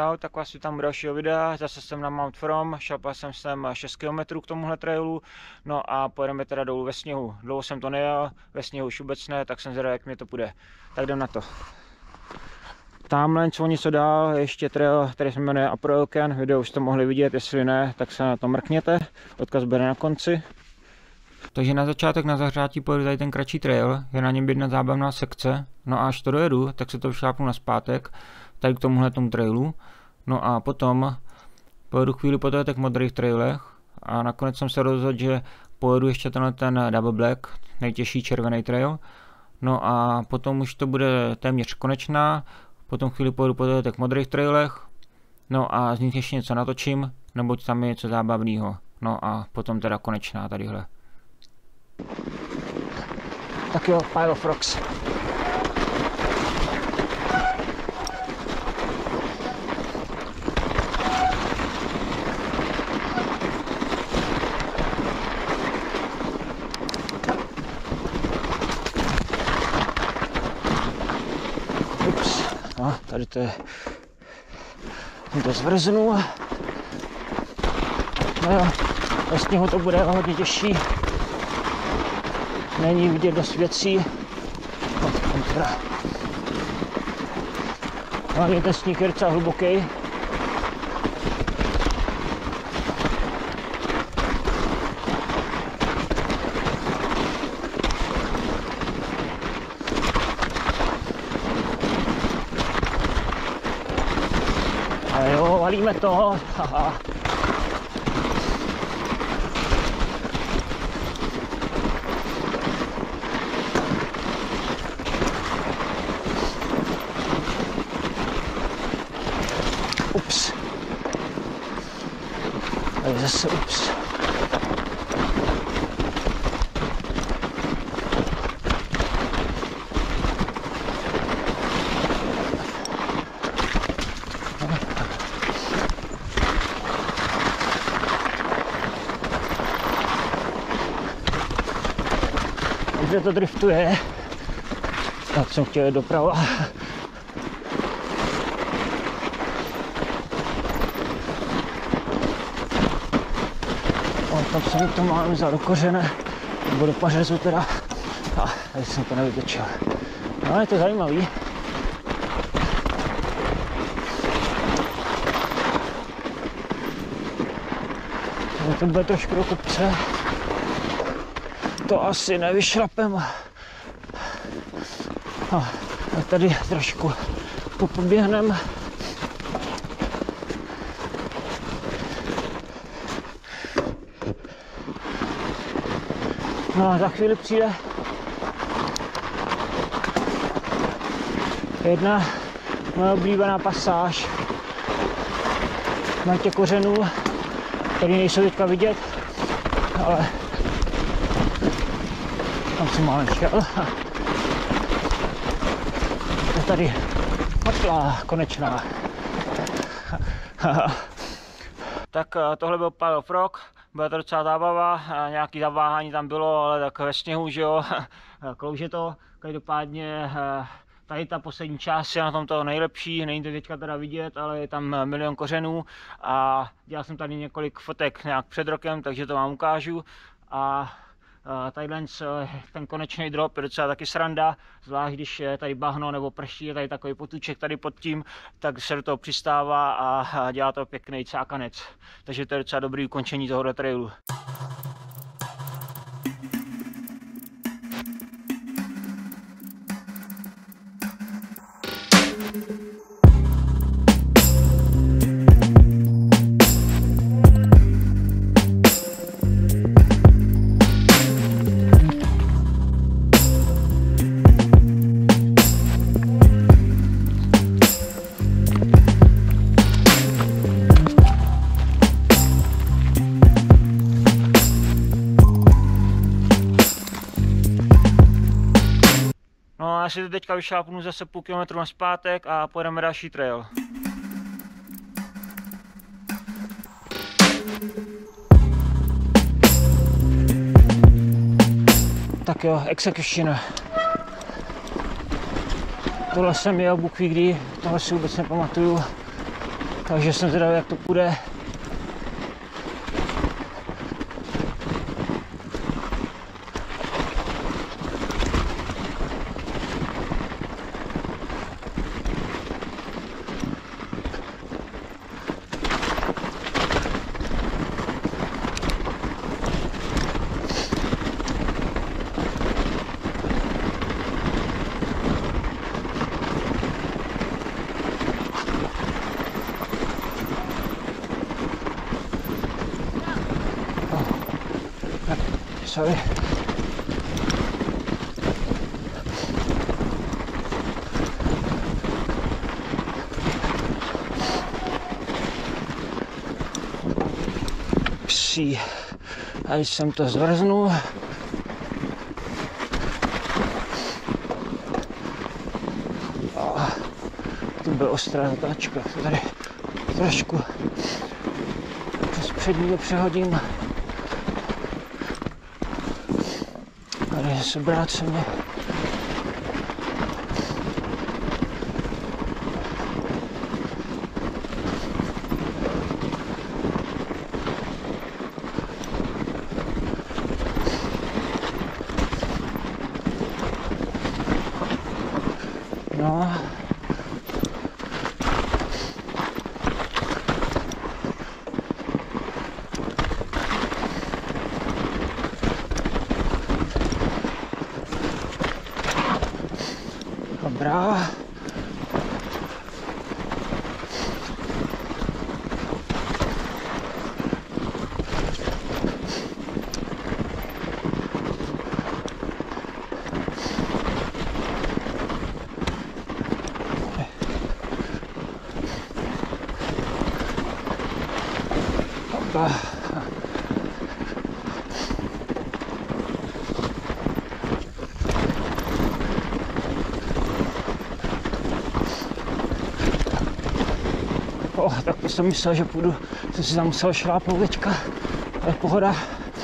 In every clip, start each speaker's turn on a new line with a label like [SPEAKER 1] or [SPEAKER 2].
[SPEAKER 1] čau, tak vás vítám u dalšího videa, zase jsem na Mount From, šlapal jsem sem 6 km k tomuhle trailu, no a pojedeme teda dolů ve sněhu. Dlouho jsem to nejel, ve sněhu už vůbec ne, tak jsem zvědavý, jak mi to půjde. Tak jdem na to. Tamhle co něco dál, ještě trail, který se jmenuje Upper Elk, video už jste mohli vidět, jestli ne, tak se na to mrkněte, odkaz bude na konci. Takže na začátek na zahřátí pojedu tady ten kratší trail, je na něm jedna zábavná sekce, no a až to dojedu, tak se to vyšlápnu nazpátek, tady k tomuhle tomu trailu, no a potom pojedu chvíli po těch modrých trailech a nakonec jsem se rozhodl, že pojedu ještě ten Double Black, nejtěžší červený trail, no a potom už to bude téměř konečná, potom chvíli pojedu po těch modrých trailech, no a z nich ještě něco natočím, neboť tam je něco zábavného, no a potom teda konečná tadyhle. Tak jo, Pile of Rocks. Ups, no, tady to je, jsem to zvrznul. No jo, ve sněhu to bude hodně těžší. Není vidět dost věcí. Hlavně ten sníh je docela hluboký. Ale jo, valíme to. Haha. Ups. Tady zase ups. Kde to driftuje? Tak jsem chtěl jít doprava. Tam jsem to mám vzal do kořene, nebo do pařezu teda. A tady jsem to nevytočil. No, je to zajímavý. To bude trošku do kopce. To asi nevyšlapem. A tady trošku popoběhnem. No a za chvíli přijde jedna moje oblíbená pasáž na těch kořenů, které nejsou teďka vidět, ale tam jsem málem šel. Je tady mrtvá, konečná. Tak tohle byl Pile of Rock. Byla to docela zábava, nějaký zaváhání tam bylo, ale tak ve sněhu, že jo, klouže to. Každopádně tady ta poslední část je na tom to nejlepší, není to teďka teda vidět, ale je tam milion kořenů a dělal jsem tady několik fotek nějak před rokem, takže to vám ukážu. A tadyhle ten konečný drop je docela taky sranda, zvlášť když je tady bahno nebo prší, je tady takový potůček tady pod tím, tak se do toho přistává a dělá to pěkný cákanec. Takže to je docela dobrý ukončení tohoto trailu. No a já si to teďka vyšlápnu zase půl kilometru nazpátek a pojedeme další trail. Tak jo, Execution. Tohle jsem jel, Bůh ví kdy, tohle si vůbec nepamatuju. Takže jsem zvědavý, jak to půjde. Sorry. Psí. A když jsem to zvrznul, to byla ostrá zatáčka, tady trošku přes předního přehodím. Tady se bráceně. No. Dobrá. Opa. Tak to jsem myslel, že půjdu, jsem si tam musel šlápnout teďka, ale pohoda.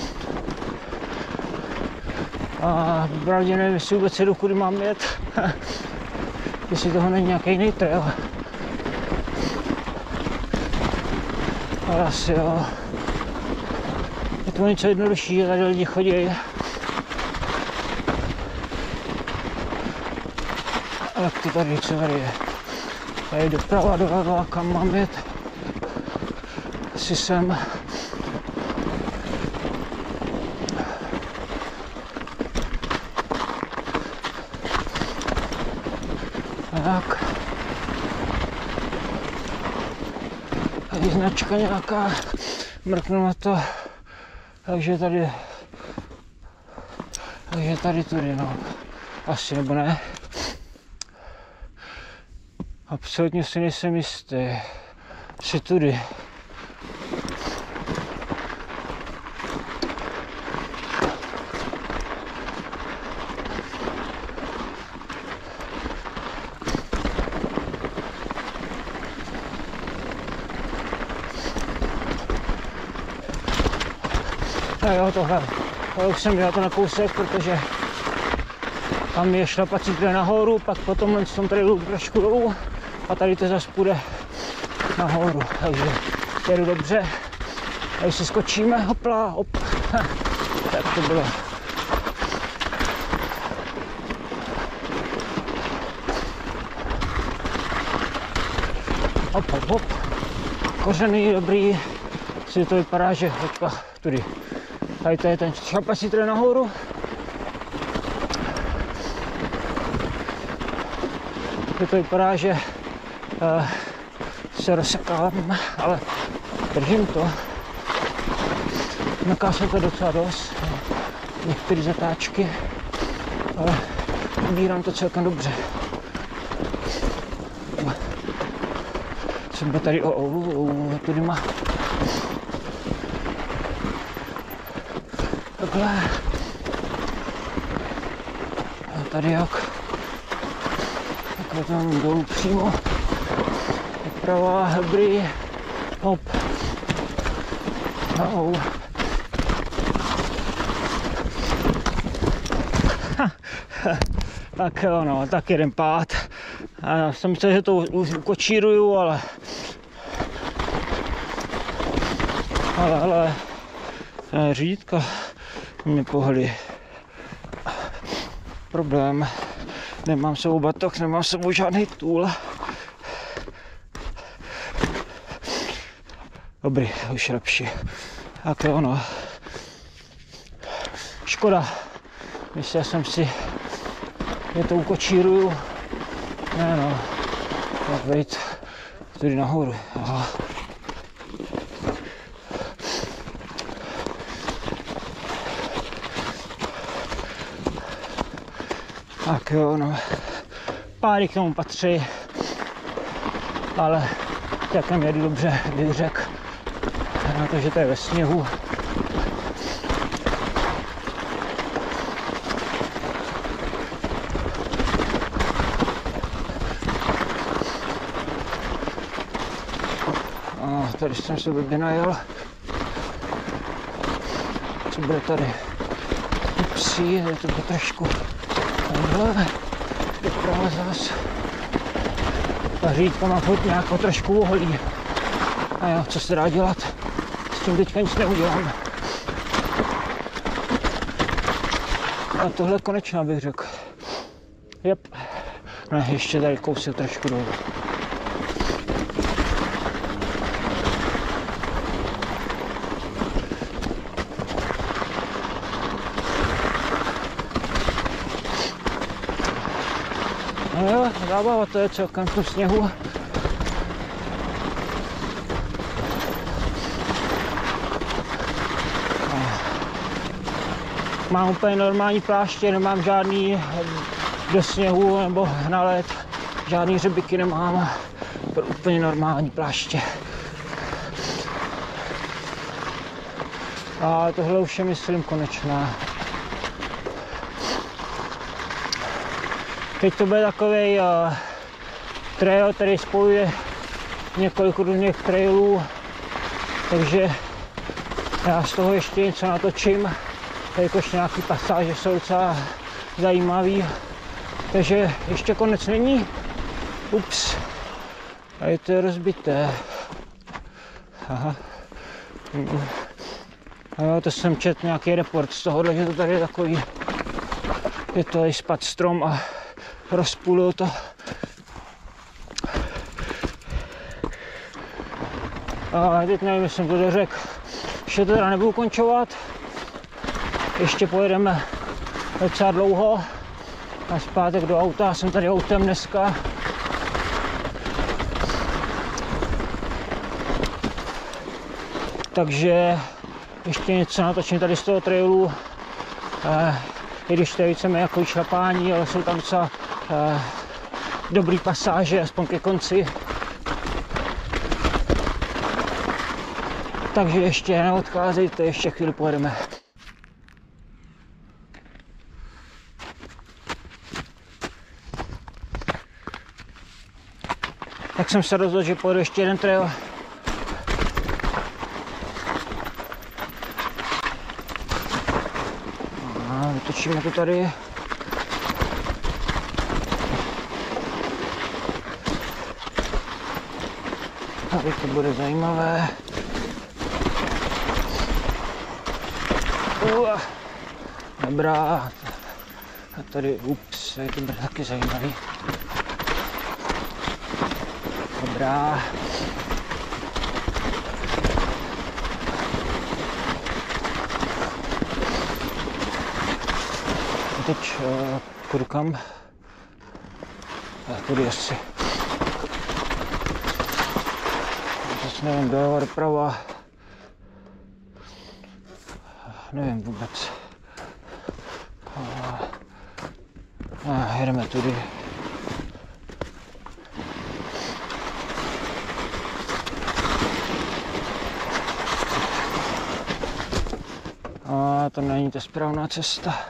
[SPEAKER 1] A pravdě nevím, jestli vůbec jedu, kudy mám jet, jestli toho není nějaký jiný trail. Ale asi jo. Je to něco jednodušší, že tady lidi chodí. A jak to tady, co tady je? Tady doprava, doleva, kam mám jet? Asi sem. Tak. Tady značka nějaká, mrknu na to. Takže tady tudy, no. Asi nebo ne. Absolutně si nejsem jistý. Asi tudy. No jo, tohle už jsem dělal to na kousek, protože tam je šlapací trail nahoru, pak potom v tom trailu trošku dolů a tady to zase půjde nahoru, takže jedu dobře. Tady si skočíme, hopla, hop, tak to bylo. Hop, hop, hop, kořeny dobrý, si to vypadá, že hopla, tudy. Tady to je ten šlapací trail nahoru. To vypadá, že se rozsekávám, ale držím to. Naká to docela dost, některé zatáčky, ale ubírám to celkem dobře. Jsem tady tudy má. Takhle. A tady jak? Takhle tam dolů přímo. Doprava, dobrý. Hop. Au. Tak jo, no, tak jeden pád. A já jsem myslel, že to už ukočíruju, ale Ale řídítka mě pohly. Problém. Nemám s sebou batoh, nemám s sebou žádný tool. Dobrý, už lepší. Tak jo, no. Škoda. Myslel jsem si, že to ukočíruju. Ne no. Tak vejít tady nahoru. Aha. Tak jo, no. Páry k tomu patří. Ale jak nám jedu dobře, bych řekl. Na to, že to je ve sněhu. Tady jsem se blbě najel. Co bude tady? Upsí, tady to bude trošku takhle. Doprava zas. Ta řídka má furt nějakou trošku oholí. A jo, co se dá dělat? S tím teďka nic neudělám. A tohle je konečná, bych řekl. Jep. Ne, ještě tady kousek trošku dolů. No jo, zábava to je celkem v tom sněhu. Mám úplně normální pláště, nemám žádný do sněhu nebo na led, žádný hřebiky nemám, úplně normální pláště. A tohle už je, myslím, konečná. Teď to bude takový trail, který spojuje několik různých trailů, takže já z toho ještě něco natočím. Jakož nějaký pasáže jsou docela zajímavý, takže ještě konec není. Ups, a je to rozbité. Aha. A jo, to jsem četl nějaký report z tohohle, že to tady je takový, je to i spad strom a rozpůlil to. A teď nevím, jestli jsem to dořekl. Ještě to teda nebudu končovat. Ještě pojedeme docela dlouho a zpátek do auta. Jsem tady autem dneska. Takže ještě něco natočím tady z toho trailu. I když to je víceméně jako šlapání, ale jsou tam docela dobrý pasáže, aspoň ke konci. Takže ještě neodcházejte, ještě chvíli pojedeme. Tak jsem se rozhodl, že pojedu ještě jeden trail. A vytočíme to tady. Tady to bude zajímavé. Dobrá. A tady, ups, tady to bude taky zajímavý. Dobrá. A teď půjdu kam? Půjdu asi. Teď nevím, doleva, doprava. Nevím vůbec. Jedeme tudy. A to není ta správná cesta.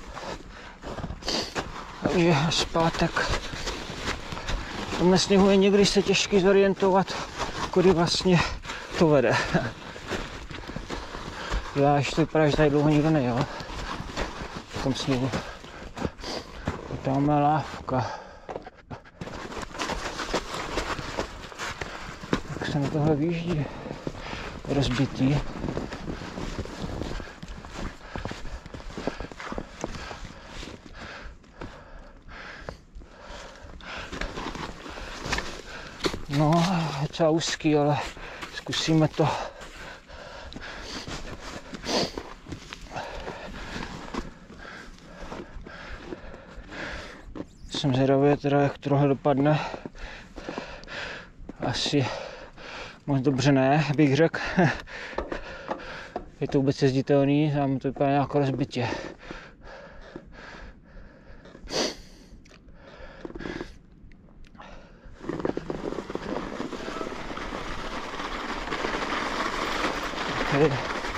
[SPEAKER 1] Takže zpátek. V tomhle sněhu je někdy se těžký zorientovat, kudy vlastně to vede. Zvlášť to vypadá, že tady dlouho nikdo nejel. V tom sněhu. Tam je lávka. Tak se na tohle vyjíždí. rozbitý. No, je docela úzký, ale zkusíme to. Jsem zvědavý teda, jak tohle dopadne. Asi moc dobře ne, bych řekl. Je to vůbec jezditelný, tam to vypadá nějak rozbitě. Okay.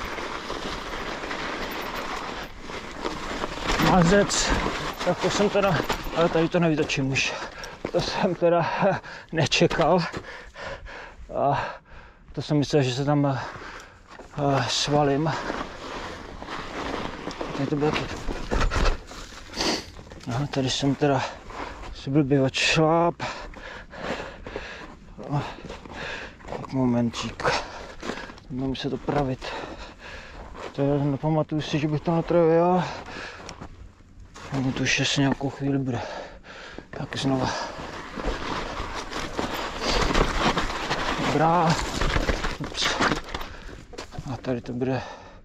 [SPEAKER 1] Mazec, tak to jsem teda, ale tady to nevytočím už. To jsem teda nečekal. A to jsem myslel, že se tam svalím. Tady to bylo taky. No, tady jsem teda si blbě odšláp. Tak momentík. Mám se to pravit. To nepamatuju si, že bych to natravil. No to už asi nějakou chvíli bude. Tak znova. Dobrá. Ups. A tady to bude.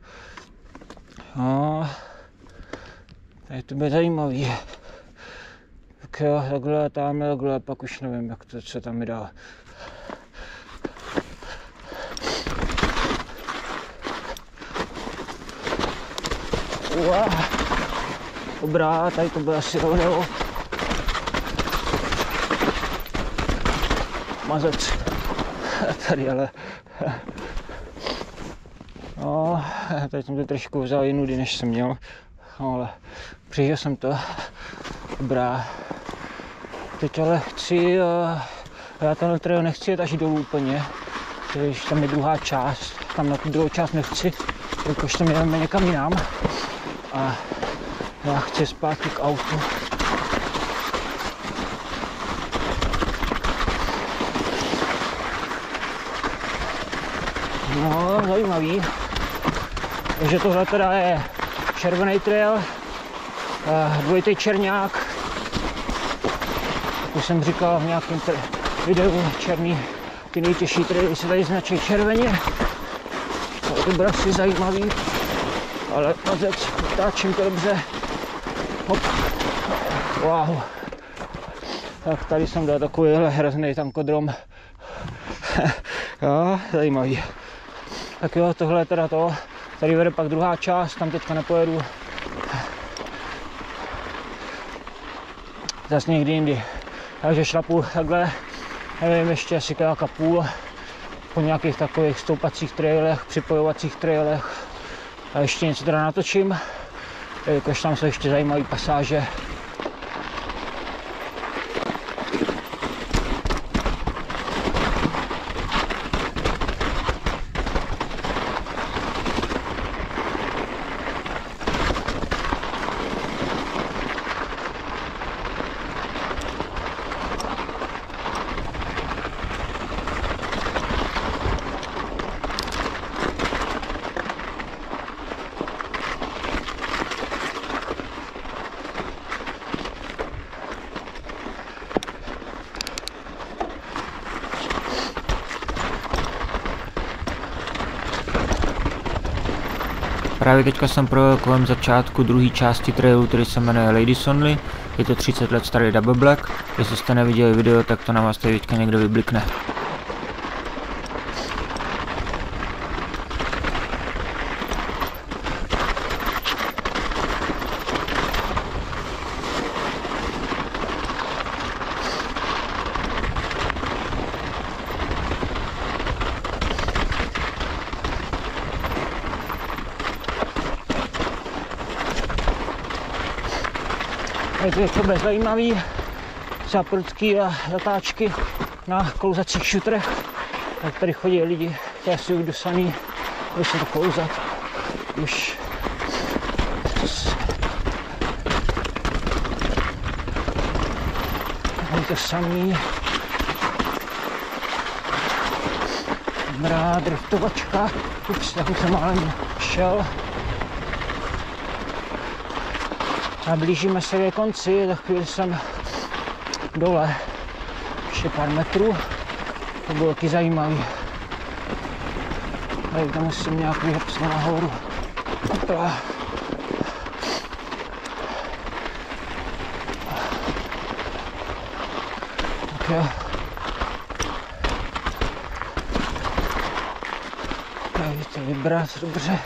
[SPEAKER 1] No. Tady to bude zajímavý. Tak jo, takhle, tamhle, takhle, pak už nevím, jak to, co tam mi dá. Dobrá, tady to bude asi rovnou. Mazec. Tady ale. No, tady jsem to trošku vzal jinudy, než jsem měl. No, ale přežil jsem to. Dobrá. Teď ale chci, já tenhle trail nechci jet až dolů úplně. Když tam je druhá část, tam na tu druhou část nechci, jakož tam jedeme někam jinam. A já chci zpátky k autu. No, zajímavý. Takže tohle teda je červený trail, dvojitý černák. Jak už jsem říkal v nějakém videu, černý, ty nejtěžší traily se tady značí červeně. To bude asi zajímavý, ale mazec, otáčím to dobře. Hop. Wow. Tak tady jsem dal takovýhle hrozný tankodrom. Jo, zajímavý. Tak jo, tohle je teda to. Tady vede pak druhá část, tam teďka nepojedu. Zase někdy jindy. Takže šlapu takhle, nevím, ještě asi kiláka půl. Po nějakých takových stoupacích trailech, připojovacích trailech. A ještě něco teda natočím, jakož tam jsou ještě zajímavé pasáže.
[SPEAKER 2] Právě teďka jsem projel kolem začátku druhé části trailu, který se jmenuje Ladies Only. Je to 30 let starý double black. Jestli jste neviděli video, tak to na vás tady teďka někdo vyblikne.
[SPEAKER 1] To bude zajímavý, třeba prudký a zatáčky na klouzacích šutrech. Tak tady chodí lidi, kteří jsou udusaný, aby se to klouzat. Už je to samý. Dobrá driftovačka. Ups, tak už jsem málem šel. A blížíme se ke konci, za chvíli jsem dole. Ještě pár metrů. To bylo taky zajímavý. Tady tam musím nějak vyhopsat nahoru. Opla. Tak jo. Tady to vybrat, dobře.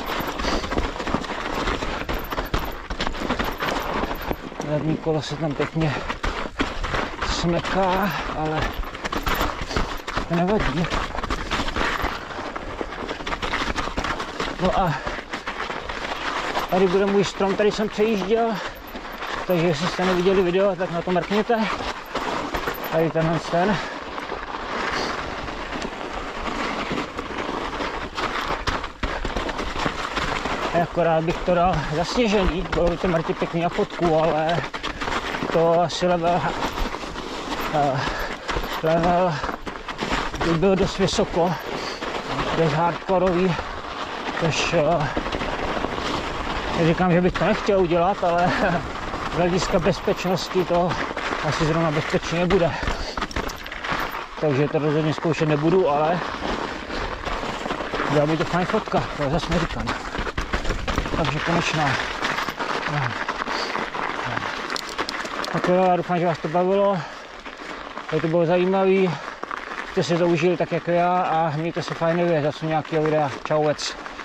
[SPEAKER 1] Zadní kolo se tam pěkně smeká, ale to nevadí. No a tady bude můj strom, tady jsem přejížděl, takže jestli jste neviděli video, tak na to mrkněte. Tady tenhle ten. Akorát bych to dal zasněžený, bylo by to Marti pěkný na fotku, ale to asi level by byl dost vysoko, dost hardkorový, což neříkám, že bych to nechtěl udělat, ale z hlediska bezpečnosti to asi zrovna bezpečně nebude. Takže to rozhodně zkoušet nebudu, ale byla by to fajn fotka, to zase neříkám. Takže konečná. Tak jo, doufám, že vás to bavilo. Tady to bylo zajímavý. Jste si to užili tak jako já a mějte se fajnově, zase nějakého videa. Čau vec.